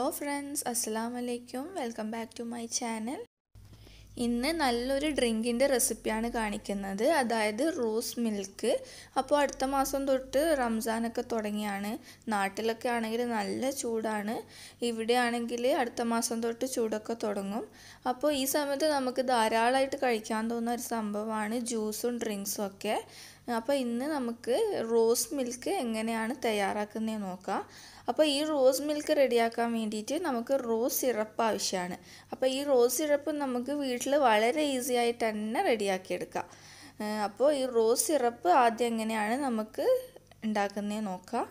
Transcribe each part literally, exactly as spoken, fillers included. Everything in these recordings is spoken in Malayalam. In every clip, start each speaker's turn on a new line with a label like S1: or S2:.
S1: Hello friends, Assalamu alaikum. Welcome back to my channel. ഇന്ന് നല്ലൊരു ഡ്രിങ്കിൻ്റെ റെസിപ്പിയാണ് കാണിക്കുന്നത്, അതായത് റോസ് മിൽക്ക്. അപ്പോൾ അടുത്ത മാസം തൊട്ട് റംസാനൊക്കെ തുടങ്ങിയാണ്. നാട്ടിലൊക്കെ ആണെങ്കിൽ നല്ല ചൂടാണ്, ഇവിടെ ആണെങ്കിൽ അടുത്ത മാസം തൊട്ട് ചൂടൊക്കെ തുടങ്ങും. അപ്പോൾ ഈ സമയത്ത് നമുക്ക് ധാരാളമായിട്ട് കഴിക്കാൻ തോന്നുന്ന ഒരു സംഭവമാണ് ജ്യൂസും ഡ്രിങ്ക്സും ഒക്കെ. അപ്പോൾ ഇന്ന് നമുക്ക് റോസ് മിൽക്ക് എങ്ങനെയാണ് തയ്യാറാക്കുന്നതെന്ന് നോക്കാം. അപ്പോൾ ഈ റോസ് മിൽക്ക് റെഡിയാക്കാൻ വേണ്ടിയിട്ട് നമുക്ക് റോസ് സിറപ്പ് ആവശ്യമാണ്. അപ്പോൾ ഈ റോസ് സിറപ്പ് നമുക്ക് വീട്ടിൽ വളരെ ഈസി ആയിട്ട് തന്നെ റെഡിയാക്കിയെടുക്കാം. അപ്പോൾ ഈ റോസ് സിറപ്പ് ആദ്യം എങ്ങനെയാണ് നമുക്ക് ഉണ്ടാക്കുന്നതെന്ന് നോക്കാം.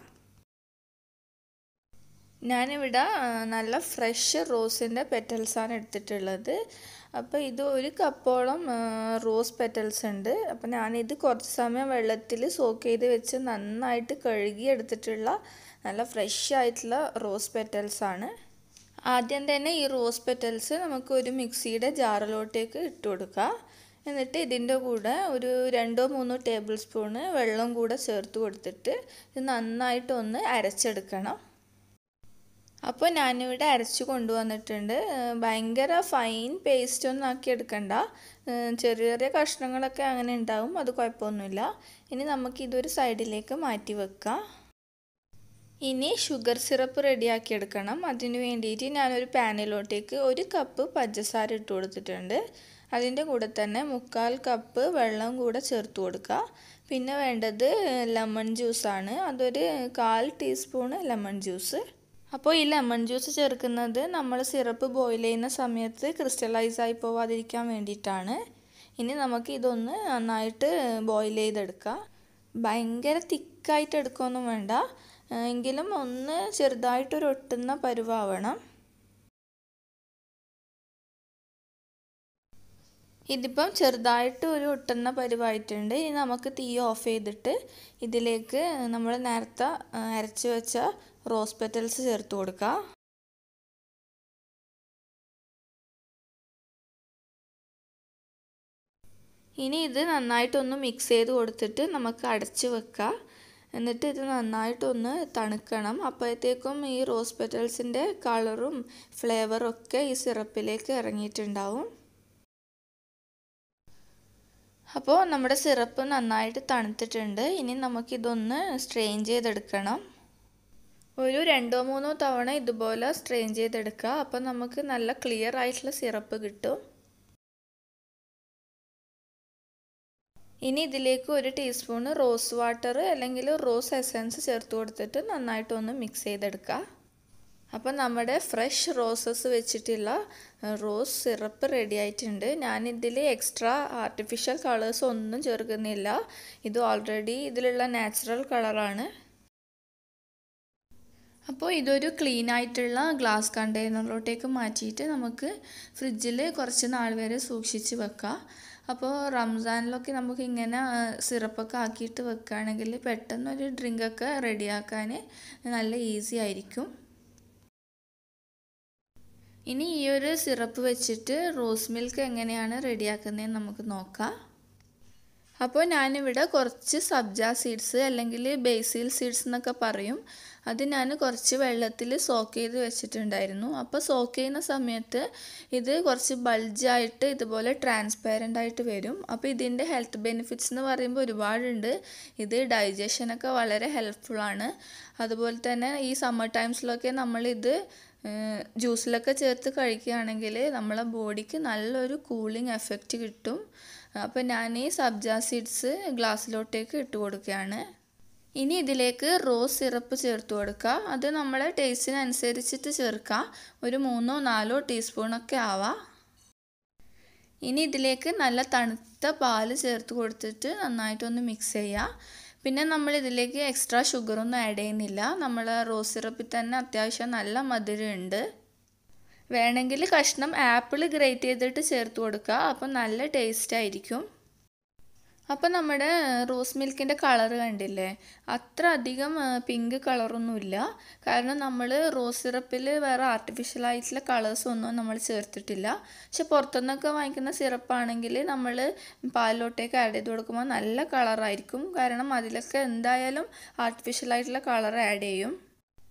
S1: ഞാനിവിടെ നല്ല ഫ്രഷ് റോസിൻ്റെ പെറ്റൽസാണ് എടുത്തിട്ടുള്ളത്. അപ്പോൾ ഇത് ഒരു കപ്പോളം റോസ് പെറ്റൽസ് ഉണ്ട്. അപ്പോൾ ഞാനിത് കുറച്ച് സമയം വെള്ളത്തിൽ സോക്ക് ചെയ്ത് വെച്ച് നന്നായിട്ട് കഴുകി എടുത്തിട്ടുള്ള നല്ല ഫ്രഷ് ആയിട്ടുള്ള റോസ് പെറ്റൽസാണ്. ആദ്യം തന്നെ ഈ റോസ് പെറ്റൽസ് നമുക്ക് ഒരു മിക്സിയുടെ ജാറിലോട്ടേക്ക് ഇട്ട് കൊടുക്കുക. എന്നിട്ട് ഇതിൻ്റെ കൂടെ ഒരു രണ്ടോ മൂന്നോ ടേബിൾ സ്പൂണ് വെള്ളം കൂടെ ചേർത്ത് കൊടുത്തിട്ട് ഇത് നന്നായിട്ടൊന്ന് അരച്ചെടുക്കണം. അപ്പോൾ ഞാനിവിടെ അരച്ച് കൊണ്ടുവന്നിട്ടുണ്ട്. ഭയങ്കര ഫൈൻ പേസ്റ്റ് ഒന്നും ആക്കി എടുക്കണ്ട, ചെറിയ ചെറിയ കഷ്ണങ്ങളൊക്കെ അങ്ങനെ ഉണ്ടാവും, അത് കുഴപ്പമൊന്നുമില്ല. ഇനി നമുക്ക് ഇതൊരു സൈഡിലേക്ക് മാറ്റി വെക്കാം. ഇനി ഷുഗർ സിറപ്പ് റെഡിയാക്കി എടുക്കണം. അതിന് വേണ്ടിയിട്ട് ഞാനൊരു പാനിലോട്ടേക്ക് ഒരു കപ്പ് പഞ്ചസാര ഇട്ട് കൊടുത്തിട്ടുണ്ട്. അതിൻ്റെ കൂടെ തന്നെ മുക്കാൽ കപ്പ് വെള്ളം കൂടെ ചേർത്ത് കൊടുക്കുക. പിന്നെ വേണ്ടത് ലെമൺ ജ്യൂസാണ്, അതൊരു കാൽ ടീസ്പൂണ് ലെമൺ ജ്യൂസ്. അപ്പോൾ ഈ ലെമൺ ജ്യൂസ് ചേർക്കുന്നത് നമ്മൾ സിറപ്പ് ബോയിൽ ചെയ്യുന്ന സമയത്ത് ക്രിസ്റ്റലൈസ് ആയി പോവാതിരിക്കാൻ വേണ്ടിയിട്ടാണ്. ഇനി നമുക്ക് ഇതൊന്ന് നന്നായിട്ട് ബോയിൽ ചെയ്തെടുക്കാം. ഭയങ്കര തിക്കായിട്ട് എടുക്കുകയൊന്നും വേണ്ട, എങ്കിലും ഒന്ന് ചെറുതായിട്ടൊരു ഒട്ടുന്ന പരുവാവണം. ഇതിപ്പം ചെറുതായിട്ട് ഒരു ഒട്ടുന്ന പരുവായിട്ടുണ്ട്. ഇനി നമുക്ക് തീ ഓഫ് ചെയ്തിട്ട് ഇതിലേക്ക് നമ്മൾ നേരത്തെ അരച്ച് വെച്ച റോസ് പെറ്റൽസ് ചേർത്ത് കൊടുക്കുക. ഇനി ഇത് നന്നായിട്ടൊന്ന് മിക്സ് ചെയ്ത് കൊടുത്തിട്ട് നമുക്ക് അടച്ച് വെക്കാം. എന്നിട്ട് ഇത് നന്നായിട്ടൊന്ന് തണുക്കണം. അപ്പോഴത്തേക്കും ഈ റോസ് പെറ്റൽസിൻ്റെ കളറും ഫ്ലേവറും ഒക്കെ ഈ സിറപ്പിലേക്ക് ഇറങ്ങിയിട്ടുണ്ടാവും. അപ്പോൾ നമ്മുടെ സിറപ്പ് നന്നായിട്ട് തണുത്തിട്ടുണ്ട്. ഇനി നമുക്കിതൊന്ന് സ്ട്രെയിൻ ചെയ്തെടുക്കണം. ഒരു രണ്ടോ മൂന്നോ തവണ ഇതുപോലെ സ്ട്രെയിൻ ചെയ്തെടുക്കുക. അപ്പോൾ നമുക്ക് നല്ല ക്ലിയർ ആയിട്ടുള്ള സിറപ്പ് കിട്ടും. ഇനി ഇതിലേക്ക് ഒരു ടീസ്പൂണ് റോസ് വാട്ടർ അല്ലെങ്കിൽ റോസ് എസൻസ് ചേർത്ത് കൊടുത്തിട്ട് നന്നായിട്ടൊന്ന് മിക്സ് ചെയ്തെടുക്കുക. അപ്പോൾ നമ്മുടെ ഫ്രഷ് റോസസ് വെച്ചിട്ടുള്ള റോസ് സിറപ്പ് റെഡി ആയിട്ടുണ്ട്. ഞാനിതിൽ എക്സ്ട്രാ ആർട്ടിഫിഷ്യൽ കളേഴ്സ് ഒന്നും ചേർക്കുന്നില്ല, ഇത് ഓൾറെഡി ഇതിലുള്ള നാച്ചുറൽ കളറാണ്. അപ്പോൾ ഇതൊരു ക്ലീൻ ആയിട്ടുള്ള ഗ്ലാസ് കണ്ടെയ്നറിലോട്ടേക്ക് മാറ്റിയിട്ട് നമുക്ക് ഫ്രിഡ്ജിൽ കുറച്ച് നാൾ വരെ സൂക്ഷിച്ച് വെക്കാം. അപ്പോൾ റംസാനിലൊക്കെ നമുക്ക് ഇങ്ങനെ സിറപ്പൊക്കെ ആക്കിയിട്ട് വെക്കുകയാണെങ്കിൽ പെട്ടെന്നൊരു ഡ്രിങ്കൊക്കെ റെഡിയാക്കാൻ നല്ല ഈസി ആയിരിക്കും. ഇനി ഈ ഒരു സിറപ്പ് വെച്ചിട്ട് റോസ് മിൽക്ക് എങ്ങനെയാണ് റെഡിയാക്കുന്നതെന്ന് നമുക്ക് നോക്കാം. അപ്പോൾ ഞാനിവിടെ കുറച്ച് സബ്ജ സീഡ്സ് അല്ലെങ്കിൽ ബാസിൽ സീഡ്സ് എന്നൊക്കെ പറയും, അത് ഞാൻ കുറച്ച് വെള്ളത്തിൽ സോക്ക് ചെയ്ത് വെച്ചിട്ടുണ്ടായിരുന്നു. അപ്പോൾ സോക്ക് ചെയ്യുന്ന സമയത്ത് ഇത് കുറച്ച് ബൾജായിട്ട് ഇതുപോലെ ട്രാൻസ്പാരൻ്റ് ആയിട്ട് വരും. അപ്പോൾ ഇതിൻ്റെ ഹെൽത്ത് ബെനിഫിറ്റ്സ് എന്ന് പറയുമ്പോൾ ഒരുപാടുണ്ട്. ഇത് ഡൈജഷനൊക്കെ വളരെ ഹെൽപ്ഫുള്ളാണ്. അതുപോലെ തന്നെ ഈ സമ്മർ ടൈംസിലൊക്കെ നമ്മളിത് ജ്യൂസിലൊക്കെ ചേർത്ത് കഴിക്കുകയാണെങ്കിൽ നമ്മളെ ബോഡിക്ക് നല്ലൊരു കൂളിംഗ് എഫക്റ്റ് കിട്ടും. അപ്പോൾ ഞാൻ ഈ സബ്ജ സീഡ്സ് ഗ്ലാസ്സിലോട്ടേക്ക് ഇട്ട് കൊടുക്കുകയാണ്. ഇനി ഇതിലേക്ക് റോസ് സിറപ്പ് ചേർത്ത് കൊടുക്കുക. അത് നമ്മളെ ടേസ്റ്റിനനുസരിച്ചിട്ട് ചേർക്കാം, ഒരു മൂന്നോ നാലോ ടീസ്പൂണൊക്കെ ആവാം. ഇനി ഇതിലേക്ക് നല്ല തണുത്ത പാല് ചേർത്ത് കൊടുത്തിട്ട് നന്നായിട്ടൊന്ന് മിക്സ് ചെയ്യുക. പിന്നെ നമ്മൾ ഇതിലേക്ക് എക്സ്ട്രാ ഷുഗറൊന്നും ആഡ് ചെയ്യുന്നില്ല, നമ്മൾ റോസ് സിറപ്പിൽ തന്നെ അത്യാവശ്യം നല്ല മധുരമുണ്ട്. വേണമെങ്കിൽ കഷ്ണം ആപ്പിൾ ഗ്രേറ്റ് ചെയ്തിട്ട് ചേർത്ത് കൊടുക്കുക, അപ്പം നല്ല ടേസ്റ്റ് ആയിരിക്കും. അപ്പോൾ നമ്മുടെ റോസ് മിൽക്കിൻ്റെ കളർ കണ്ടില്ലേ, അത്ര അധികം പിങ്ക് കളറൊന്നുമില്ല, കാരണം നമ്മൾ റോസ് സിറപ്പിൽ വേറെ ആർട്ടിഫിഷ്യൽ ആയിട്ടുള്ള കളേഴ്സ് ഒന്നും നമ്മൾ ചേർത്തിട്ടില്ല. പക്ഷെ പുറത്തുനിന്നൊക്കെ വാങ്ങിക്കുന്ന സിറപ്പാണെങ്കിൽ നമ്മൾ പാലിലോട്ടേക്ക് ആഡ് ചെയ്ത് കൊടുക്കുമ്പോൾ നല്ല കളറായിരിക്കും, കാരണം അതിലൊക്കെ എന്തായാലും ആർട്ടിഫിഷ്യൽ ആയിട്ടുള്ള കളർ ആഡ് ചെയ്യും.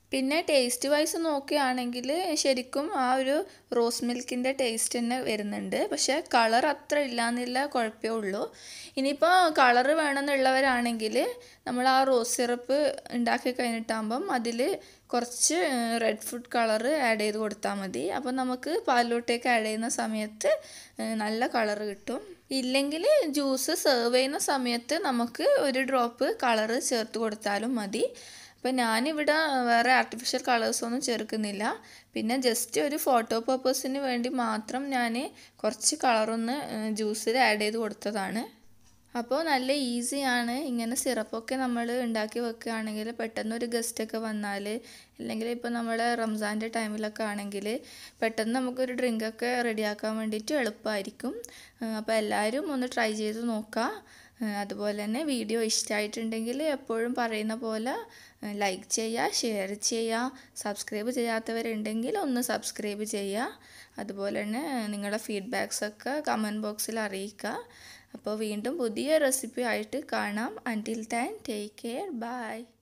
S1: പിന്നെ ടേസ്റ്റ് വൈസ് നോക്കുകയാണെങ്കിൽ ശരിക്കും ആ ഒരു റോസ് മിൽക്കിൻ്റെ ടേസ്റ്റ് തന്നെ വരുന്നുണ്ട്. പക്ഷേ കളർ അത്ര ഇല്ലയെന്നില്ല, കുഴപ്പമേ ഉള്ളൂ. ഇനിയിപ്പോൾ കളറ് വേണമെന്നുള്ളവരാണെങ്കിൽ നമ്മൾ ആ റോസ് സിറപ്പ് ഉണ്ടാക്കി കഴിഞ്ഞിട്ടാകുമ്പം അതിൽ കുറച്ച് റെഡ് ഫുഡ് കളറ് ആഡ് ചെയ്ത് കൊടുത്താൽ മതി. അപ്പോൾ നമുക്ക് പാലിലോട്ടേക്ക് ആഡ് ചെയ്യുന്ന സമയത്ത് നല്ല കളറ് കിട്ടും. ഇല്ലെങ്കിൽ ജ്യൂസ് സെർവ് ചെയ്യുന്ന സമയത്ത് നമുക്ക് ഒരു ഡ്രോപ്പ് കളറ് ചേർത്ത് കൊടുത്താലും മതി. അപ്പോൾ ഞാനിവിടെ വേറെ ആർട്ടിഫിഷ്യൽ കളേഴ്സൊന്നും ചേർക്കുന്നില്ല. പിന്നെ ജസ്റ്റ് ഒരു ഫോട്ടോ പർപ്പസിന് വേണ്ടി മാത്രം ഞാൻ കുറച്ച് കളറൊന്ന് ജ്യൂസിൽ ആഡ് ചെയ്ത് കൊടുത്തതാണ്. അപ്പോൾ നല്ല ഈസിയാണ്. ഇങ്ങനെ സിറപ്പൊക്കെ നമ്മൾ ഉണ്ടാക്കി വെക്കുകയാണെങ്കിൽ പെട്ടെന്ന് ഒരു ഗസ്റ്റൊക്കെ വന്നാൽ, അല്ലെങ്കിൽ ഇപ്പോൾ നമ്മൾ റംസാൻ്റെ ടൈമിലൊക്കെ ആണെങ്കിൽ പെട്ടെന്ന് നമുക്കൊരു ഡ്രിങ്കൊക്കെ റെഡിയാക്കാൻ വേണ്ടിയിട്ട് എളുപ്പമായിരിക്കും. അപ്പോൾ എല്ലാവരും ഒന്ന് ട്രൈ ചെയ്ത് നോക്കുക. അതുപോലെ തന്നെ വീഡിയോ ഇഷ്ടമായിട്ടുണ്ടെങ്കിൽ എപ്പോഴും പറയുന്ന പോലെ ലൈക്ക് ചെയ്യുക, ഷെയർ ചെയ്യുക. സബ്സ്ക്രൈബ് ചെയ്യാത്തവരുണ്ടെങ്കിൽ ഒന്ന് സബ്സ്ക്രൈബ് ചെയ്യുക. അതുപോലെ തന്നെ നിങ്ങളുടെ ഫീഡ്ബാക്സൊക്കെ കമൻറ്റ് ബോക്സിൽ അറിയിക്കുക. അപ്പോൾ വീണ്ടും പുതിയ റെസിപ്പി ആയിട്ട് കാണാം. Until then take care, by.